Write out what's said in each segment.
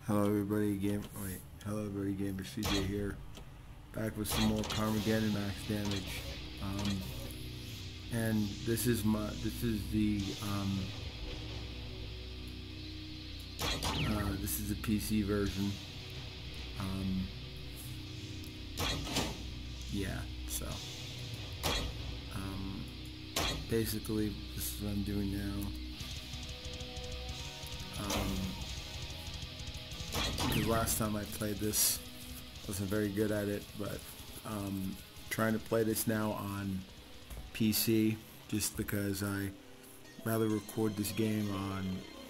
Hello everybody, Gamer CJ here, back with some more Carmageddon Max Damage, and this is the PC version. Yeah, so basically this is what I'm doing now. The last time I played this, I wasn't very good at it, but trying to play this now on PC, just because I rather record this game on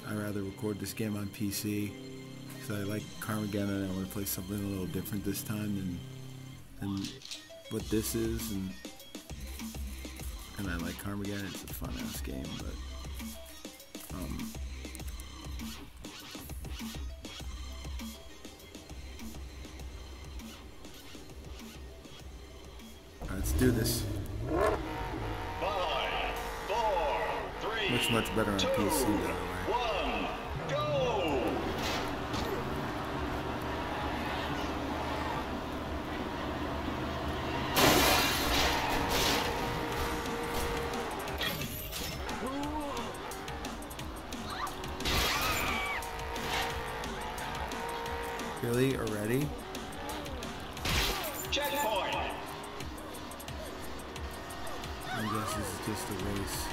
PC, because I like Carmageddon and I want to play something a little different this time than what this is, and I like Carmageddon. It's a fun ass game, but let's do this. 5, 4, 3, Looks much better on 2, PC, by the way. 1, go! Really? Already? Checkpoint! I guess this is just a race.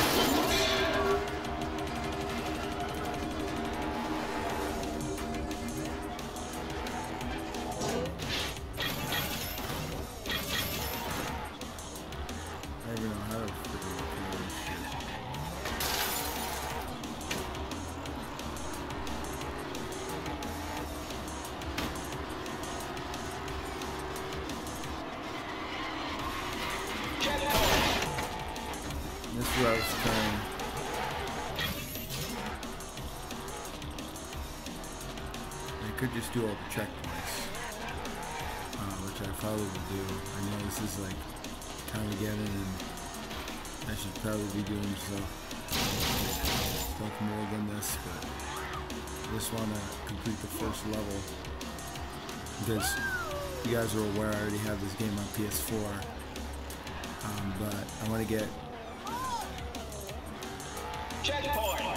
I don't even know how to figure out this shit. This is what I was trying. I could just do all the checkpoints, which I probably would do. I know this is like Carmageddon, and I should probably be doing stuff more than this, but I just want to complete the first level, because you guys are aware I already have this game on PS4, but I want to get Checkpoint!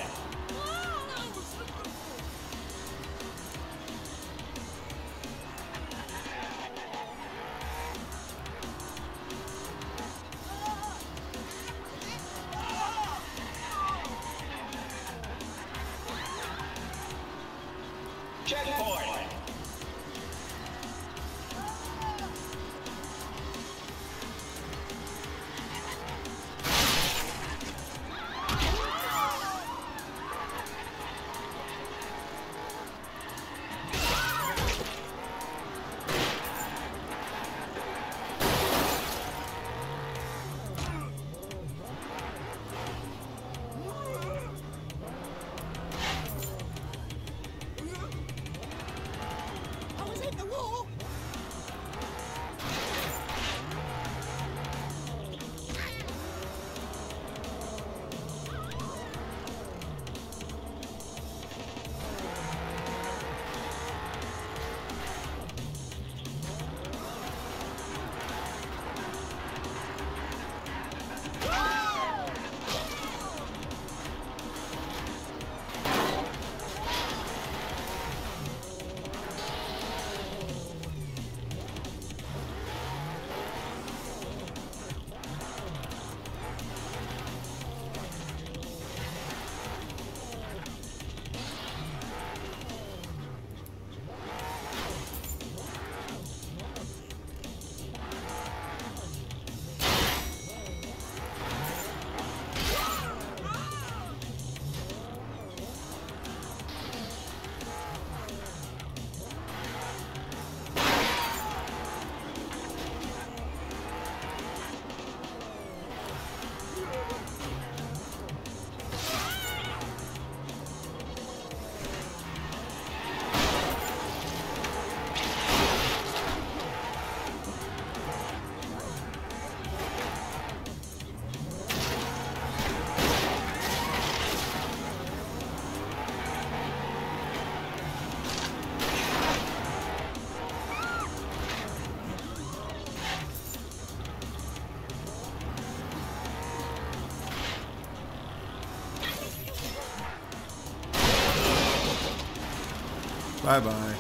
Checkpoint! Bye-bye.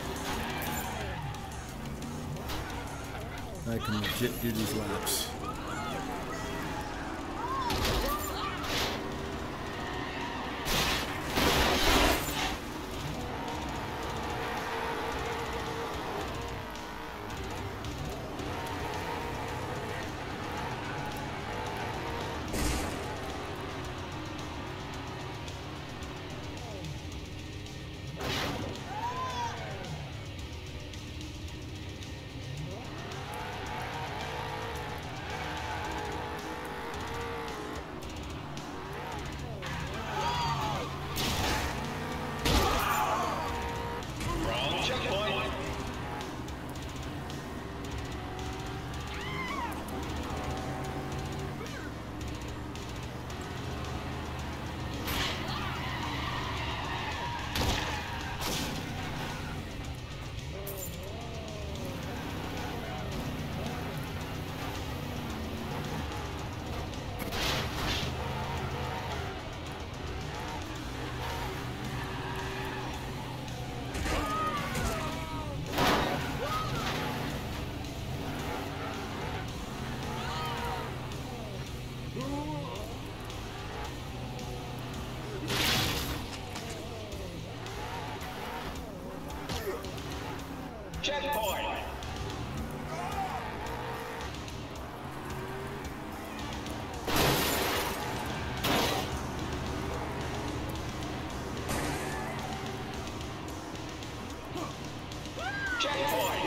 I can legit do these laps. Checkpoint. Checkpoint.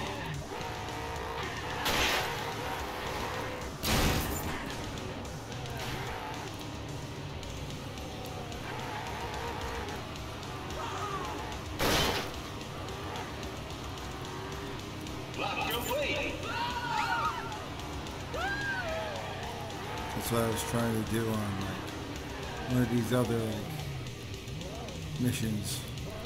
Lap complete. That's what I was trying to do on like one of these other like missions.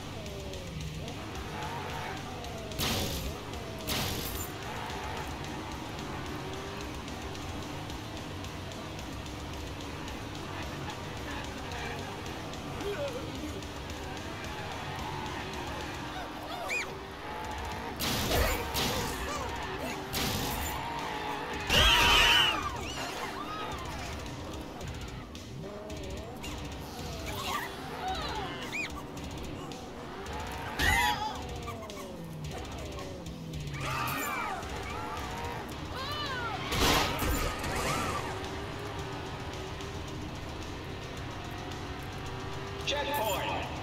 Checkpoint.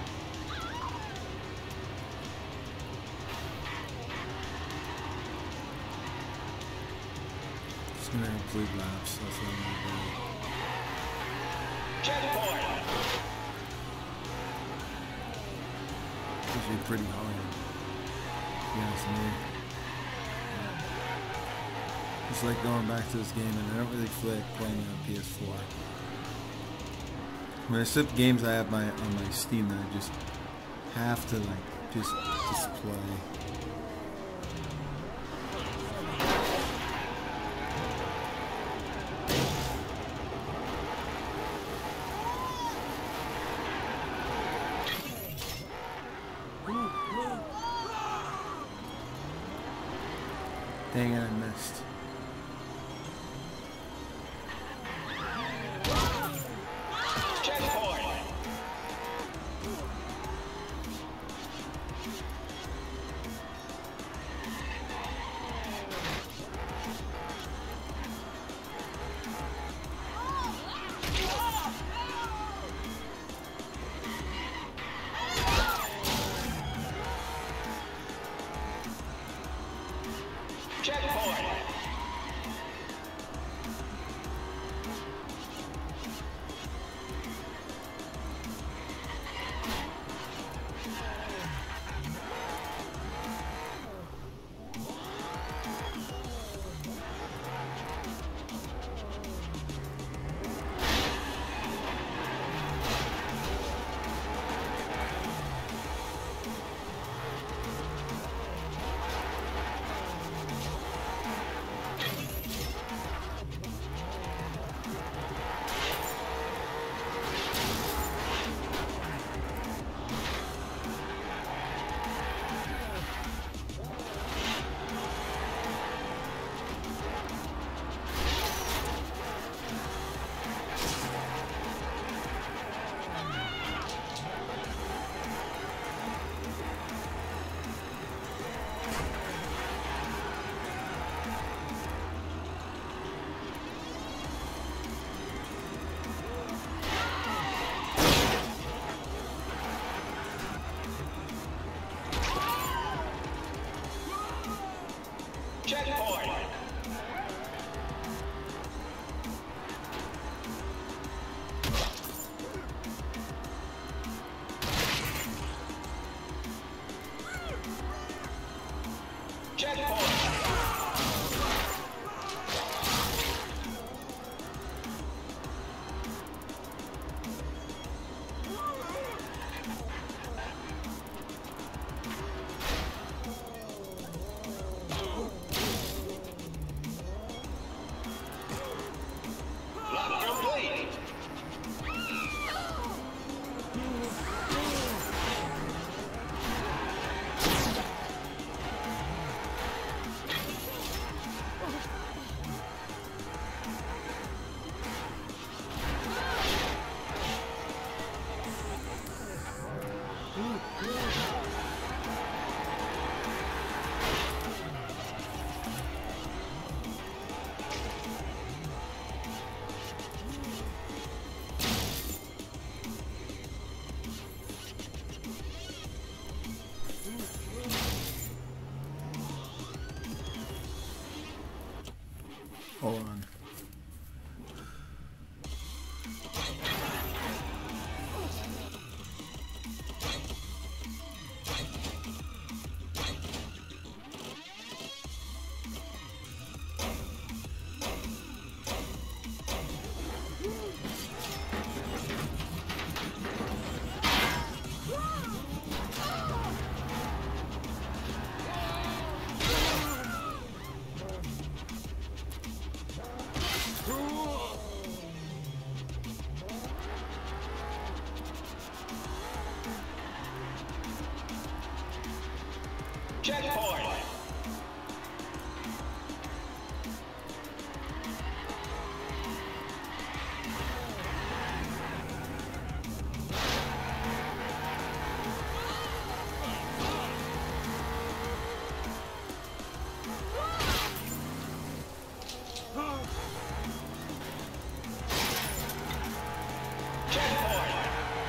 Just gonna complete laps. That's what I'm gonna do. Checkpoint. Usually pretty hard. Yeah, it's me. It's like going back to this game, and I don't really feel like playing it on PS4. When I skip games I have on my Steam that I just have to like just play. Dang it, I missed. Checkpoint. Checkpoint. Checkpoint. Lock complete. Hold on. Checkpoint. Checkpoint.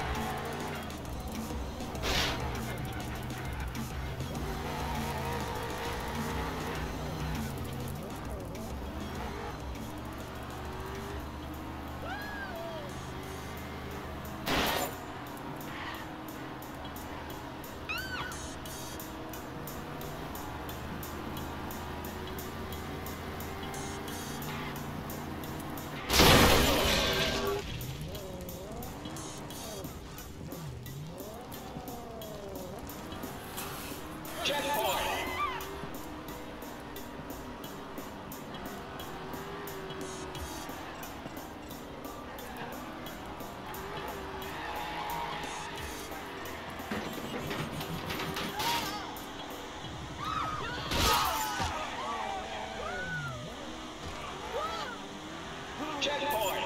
Checkpoint. Checkpoint.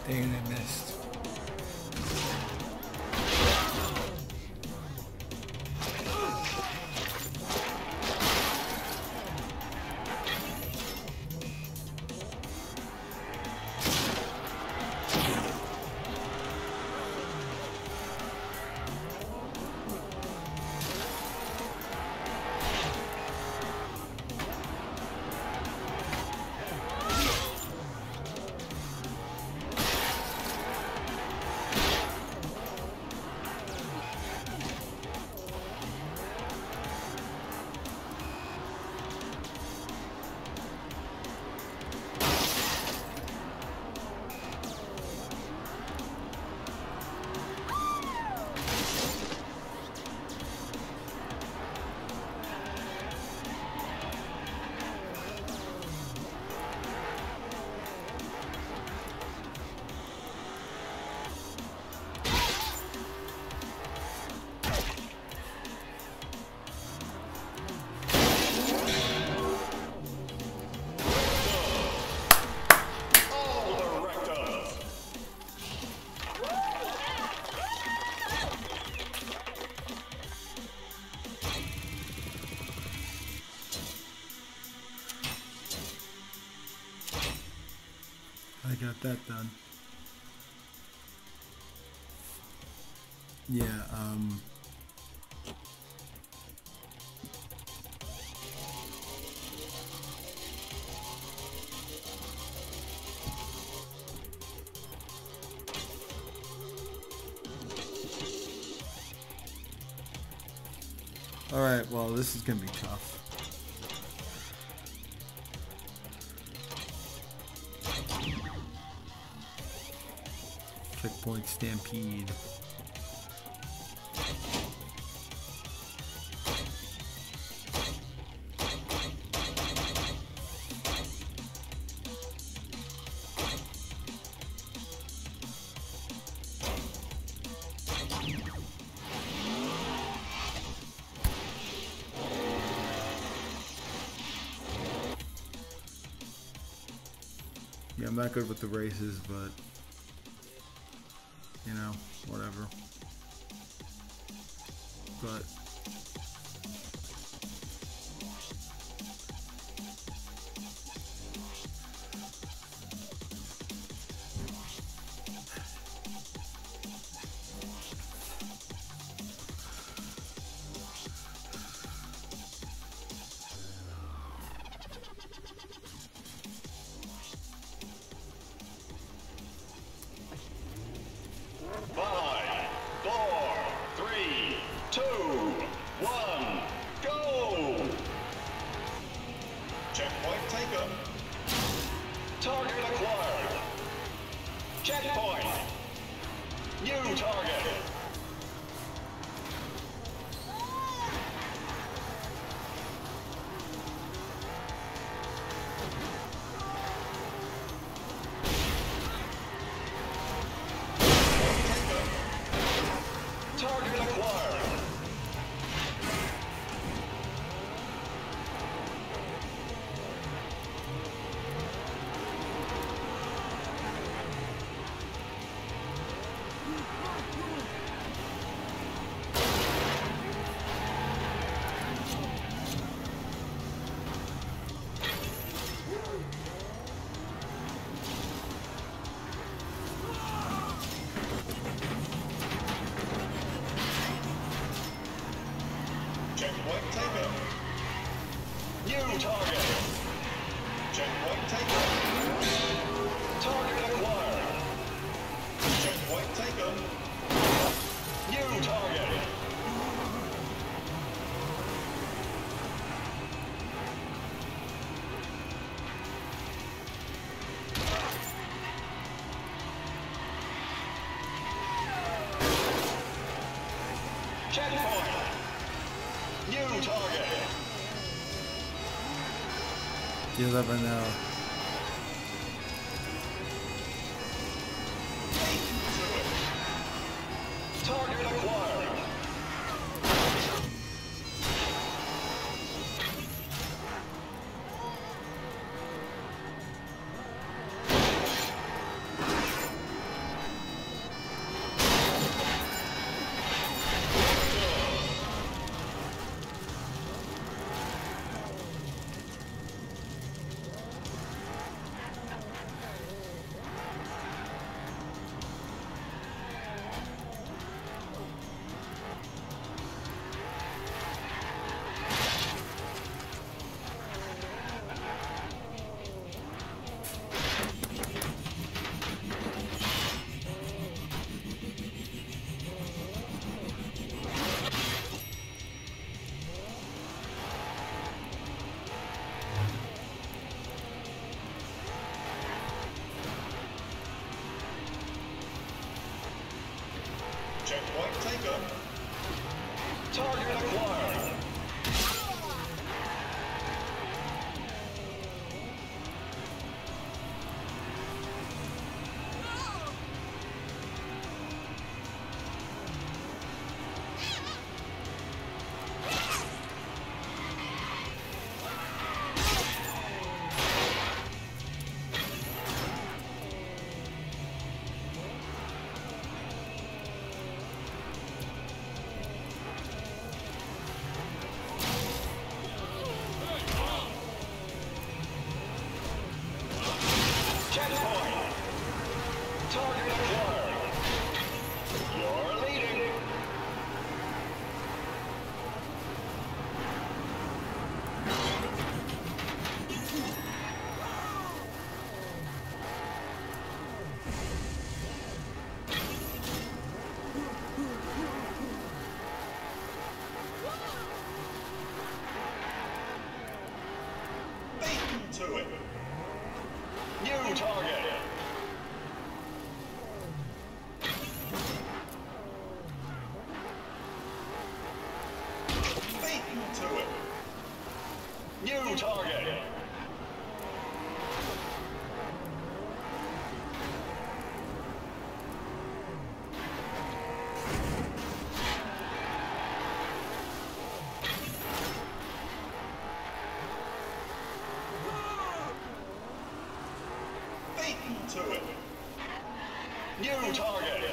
Dang, I missed. I got that done. Yeah, alright, well, this is gonna be tough. Checkpoint Stampede. Yeah, I'm not good with the races, but you know, whatever. But Checkpoint taken. Target acquired. Checkpoint. New target. Target acquired. Checkpoint taken. New target. Checkpoint taken. Target acquired. Checkpoint taken. New target. Checkpoint. New target. you never know. Target acquired. New target. Beaten to it. New target.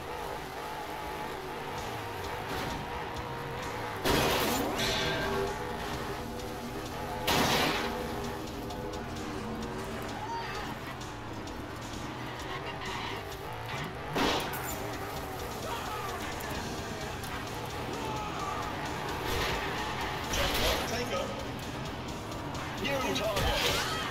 New target.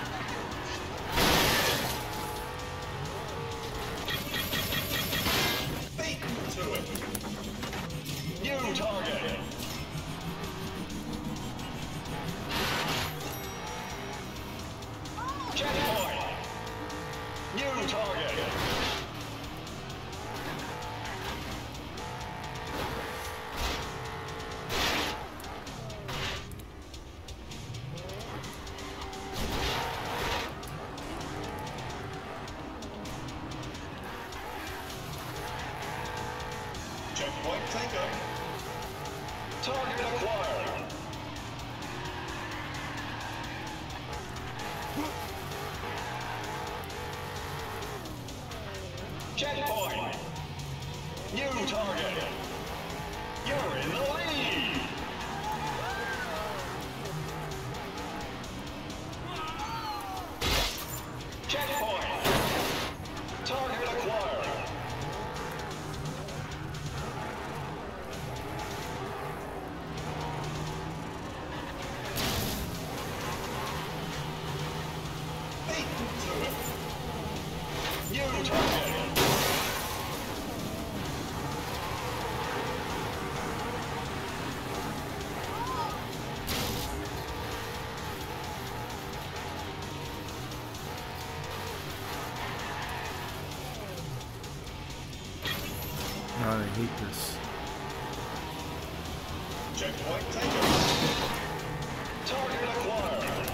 Beaten to it. New target. Checkpoint. New target. Checkpoint taken. Target acquired. Checkpoint. New target. You're in the lead. Checkpoint. Target acquired. New target. God, I hate this. Checkpoint taken. Target acquired.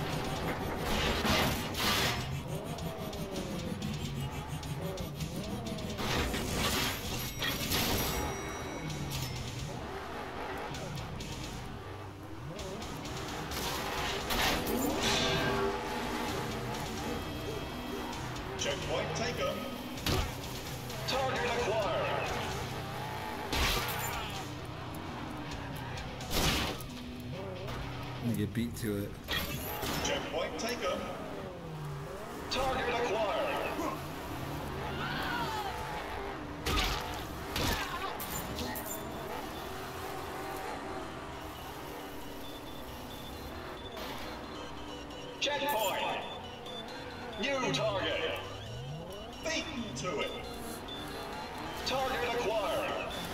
Checkpoint taken. Target acquired. I'm gonna get beat to it. Checkpoint taken. Target acquired. Checkpoint. New target. Beaten to it. Target acquired.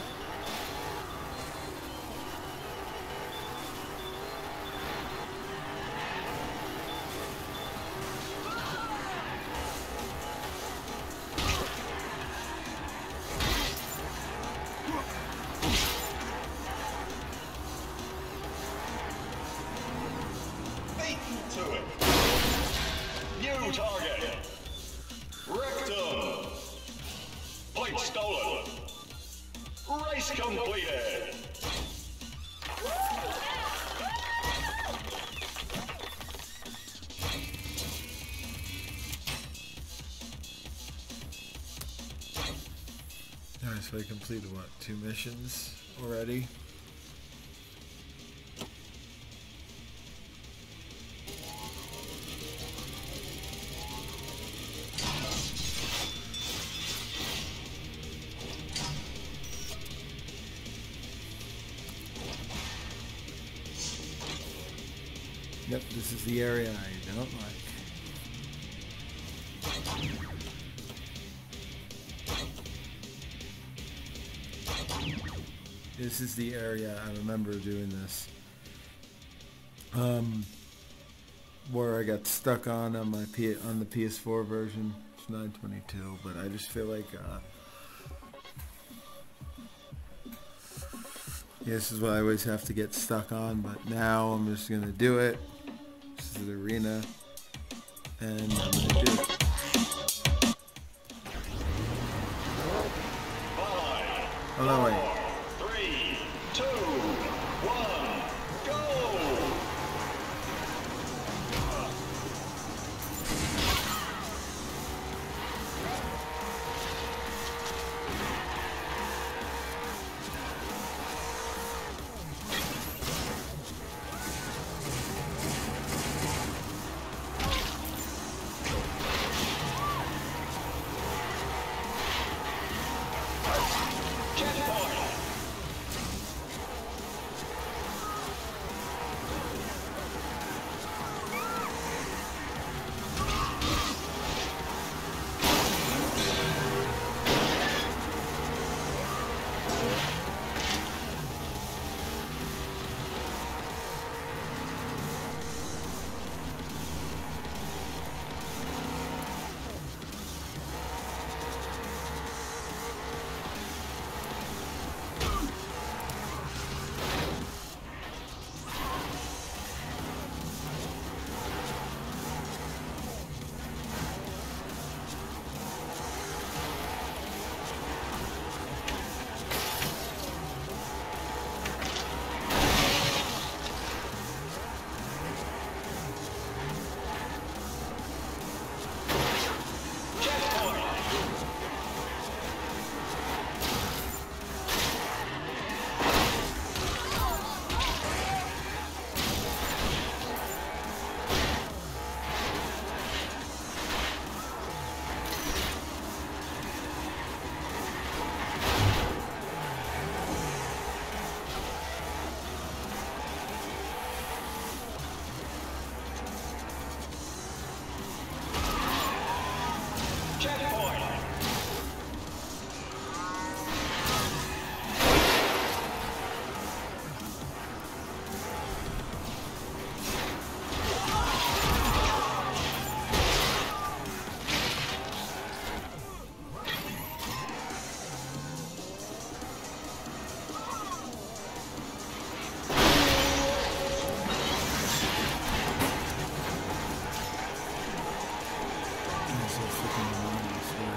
Beaten to it. New target. Rectum. Point stolen. Race completed. Alright, so I completed what, 2 missions already? Yep, this is the area I don't like. This is the area I remember doing this. Where I got stuck on my on the PS4 version. It's 922, but I just feel like yeah, this is what I always have to get stuck on, but now I'm just gonna do it. This is the arena, and I'm gonna do it. 5, Oh no, wait. 3, 2, 1, go! Checkpoint! Checkpoint! I'm so freaking annoying, I swear.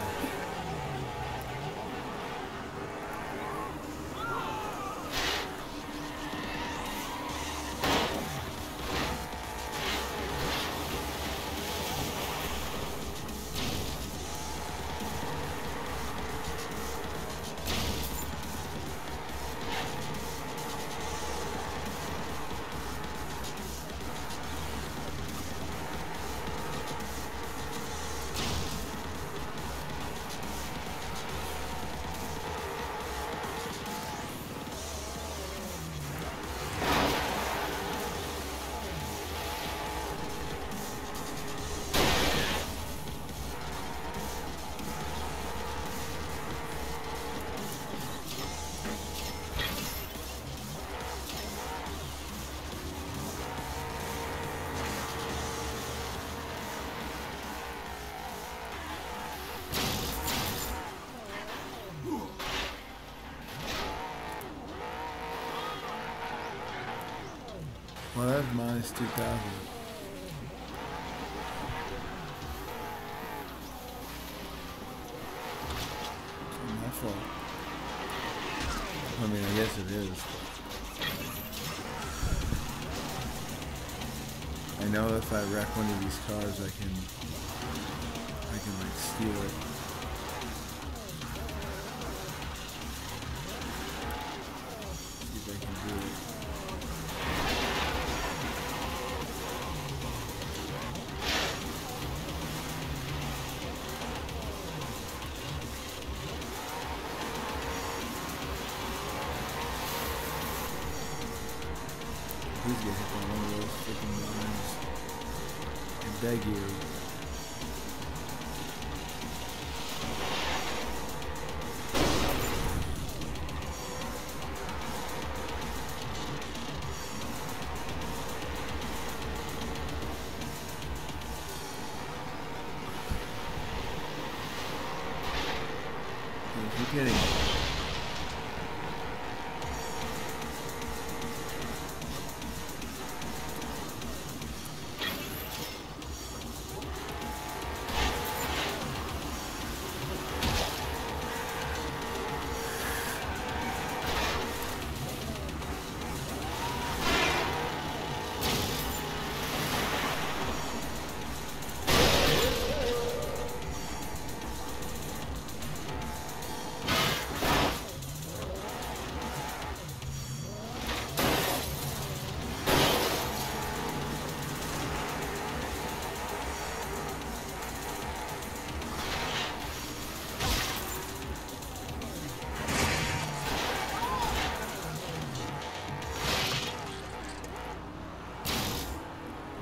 Well, that's minus 2,000. It's not my fault. I mean, I guess it is. I know if I wreck one of these cars, I can like steal it. See if I can do it. Please get hit by one of those freaking lines. I beg you. Keep hitting it.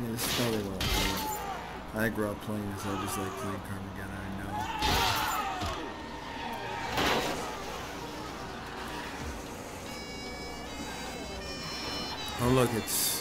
Yeah, this is probably what I'm doing. I think we're all playing this. I just like playing Carmageddon. I know. Oh look, it's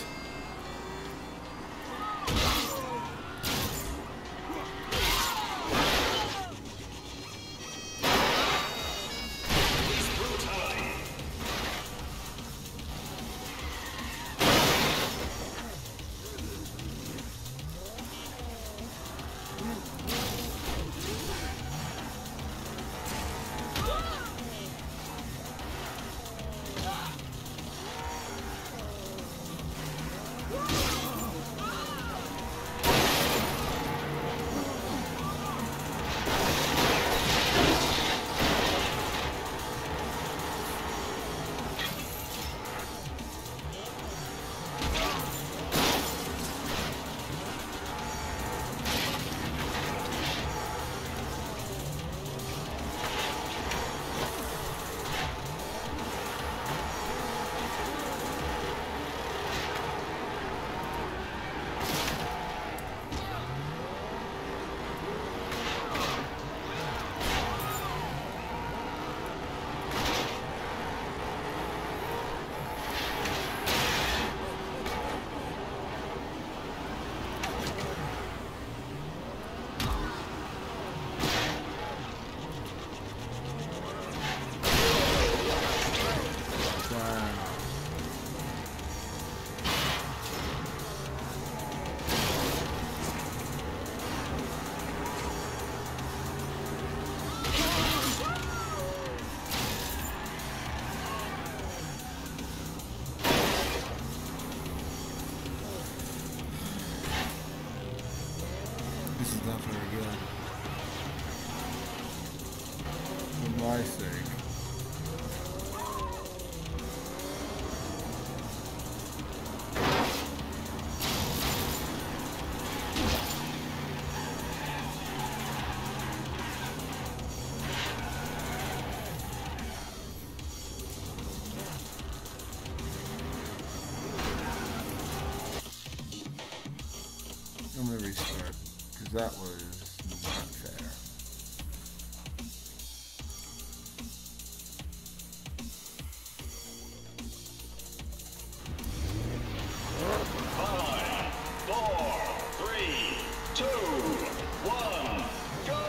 this is not very good. For my sake. I'm gonna restart, because that was not fair. Five, four, three, two, one, go!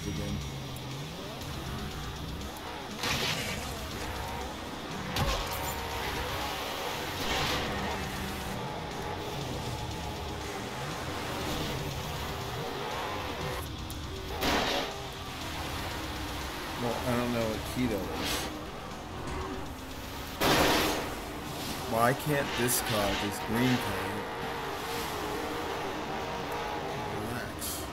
cards again. Well, I don't know what keto is. Why can't discard this green card? Relax.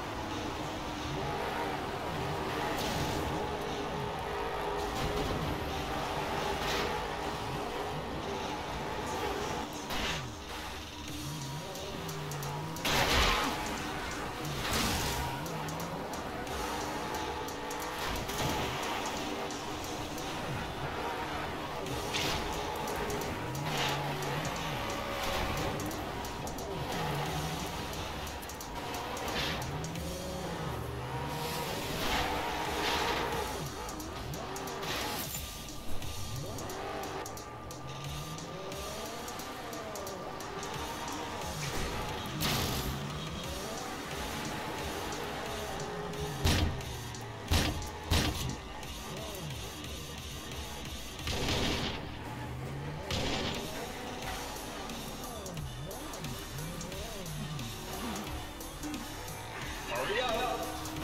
Hurry up!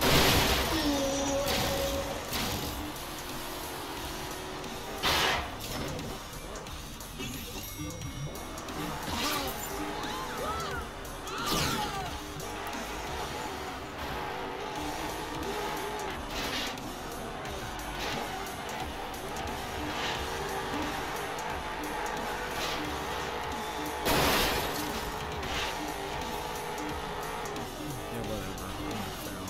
Yeah, whatever. Fail.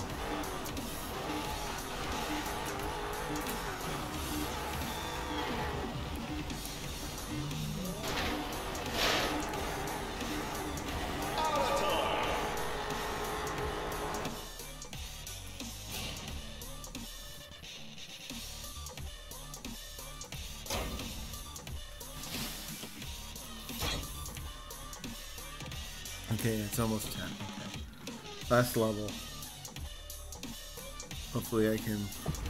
Out of time! Okay, it's almost 10. Okay. Last level. Hopefully I can...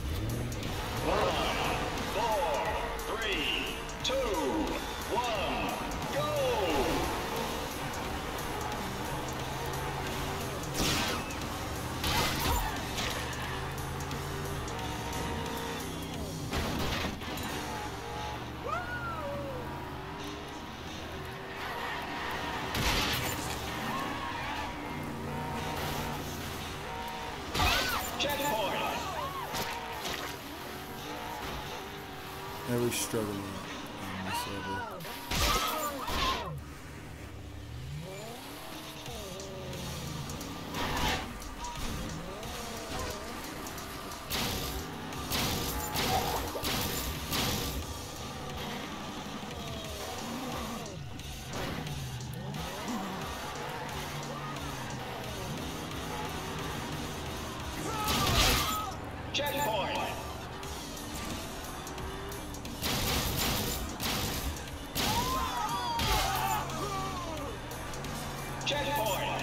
5, 4, 3, 2, 1, go! Checkpoint! I really struggle on this level. Checkpoint! Checkpoint!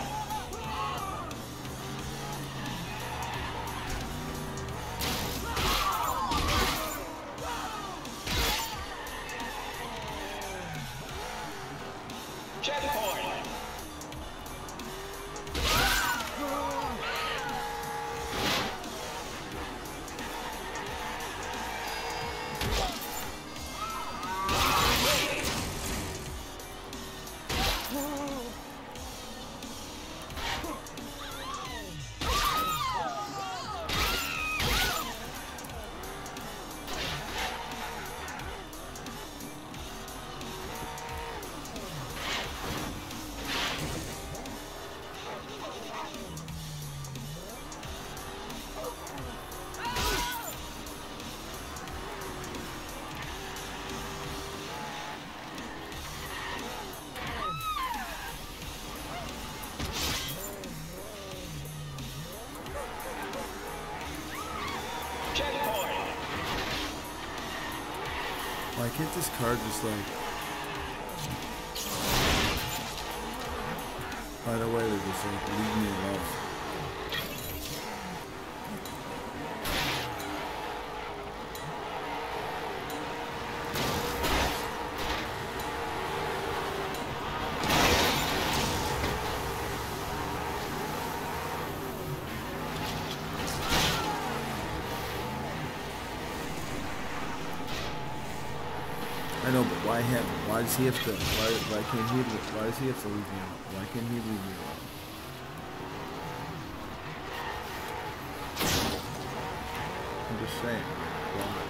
Checkpoint! Checkpoint! Why can't this card just like... Right away, they just like leave me alone. I know, but why him? Why does he have to? Why can't he? Why does he have to leave me alone? Why can't he leave me alone? I'm just saying. Why?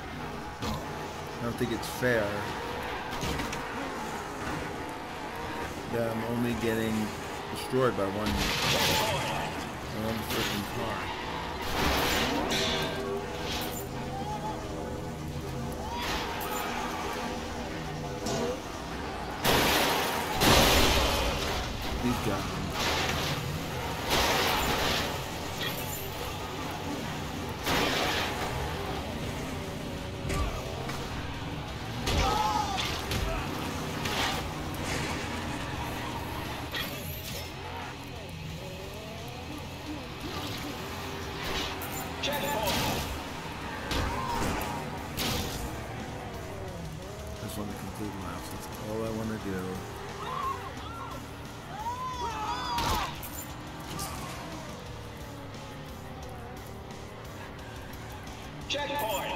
I don't think it's fair that I'm only getting destroyed by one freaking car. These guys. I just want to complete laps. That's all I want to do. Checkpoint.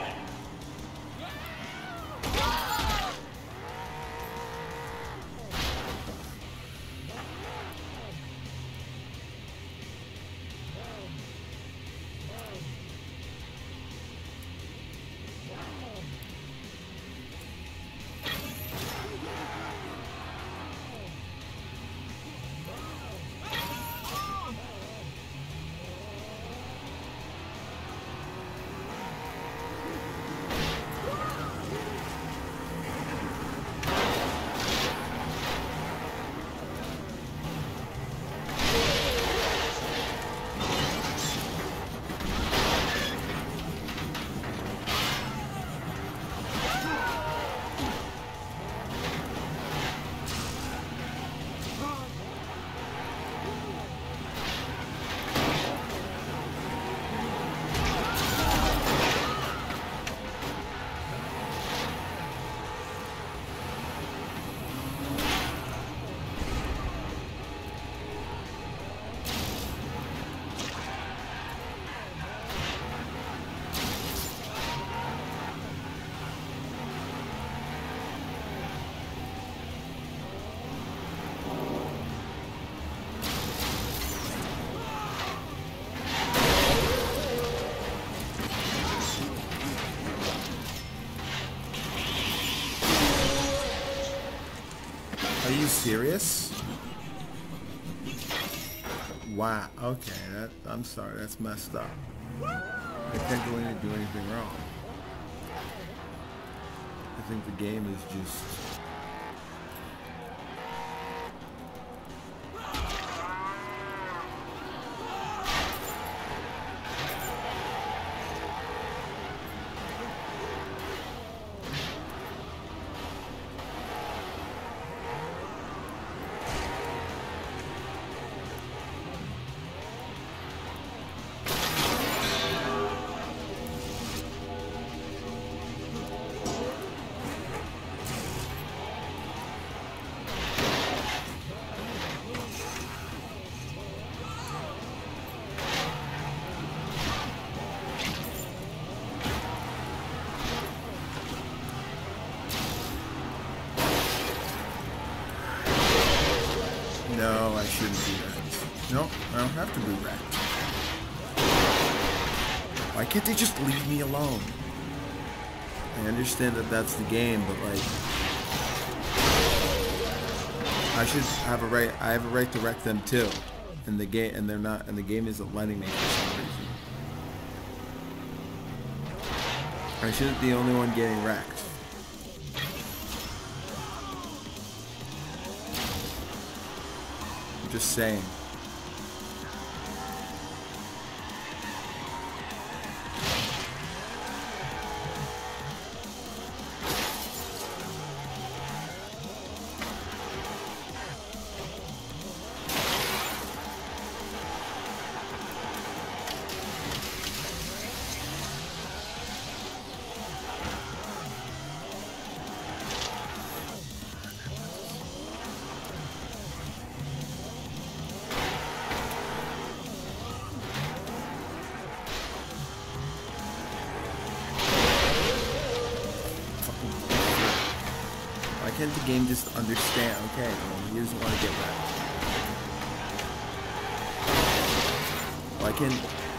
Are you serious? Wow. Okay. I'm sorry. That's messed up. I can't go in and do anything wrong. I think the game is just... No, I shouldn't be wrecked. No, I don't have to be wrecked. Why can't they just leave me alone? I understand that that's the game, but like, I should have a right. I have a right to wreck them too, in the game, and they're not. And the game isn't letting me for some reason. I shouldn't be the only one getting wrecked. I'm just saying. can't the game just understand? Okay, well, he doesn't want to get wrecked. Why can't...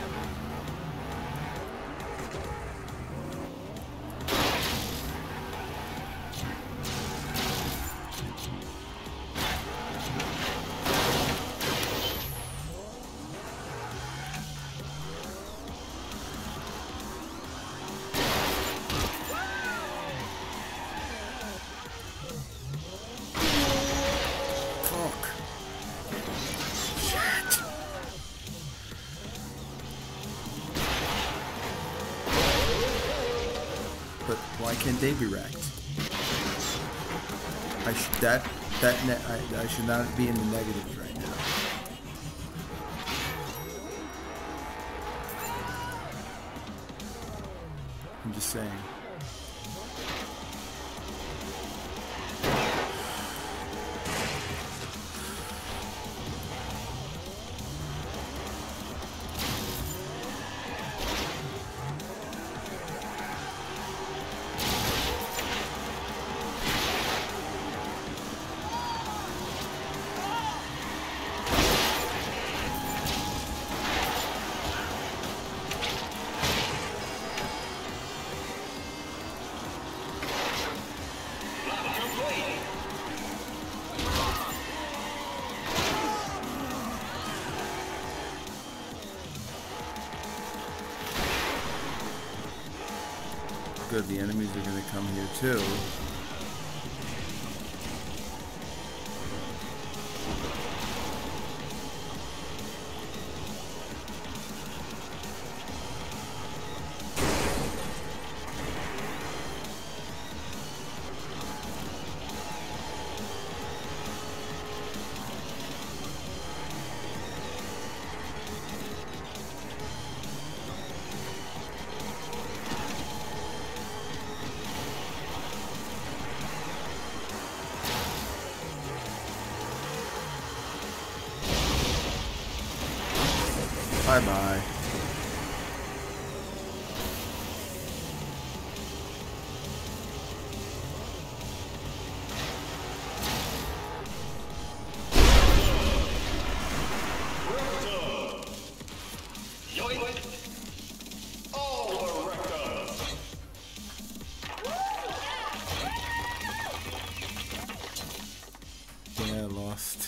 But why can't they be wrecked? I should not be in the negatives right now. I'm just saying. Good, the enemies are going to come here too. Bye-bye. Yeah, I lost.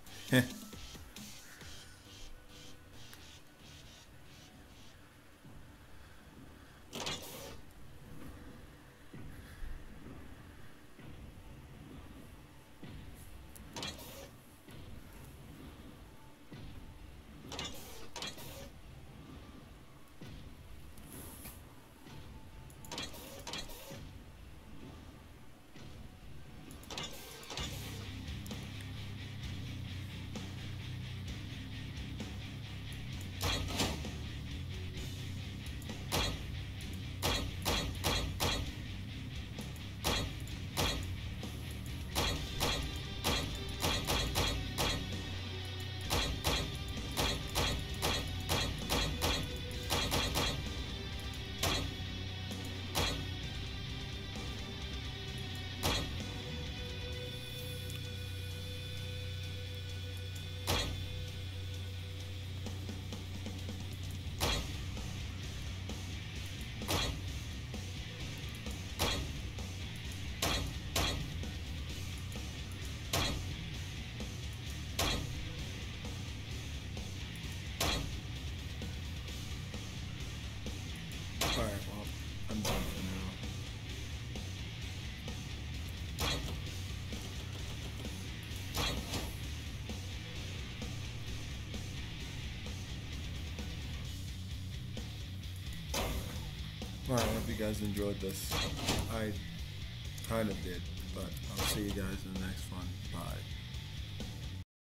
Alright, well, I'm done for now. Alright, I hope you guys enjoyed this. I kind of did, but I'll see you guys in the next one. Bye.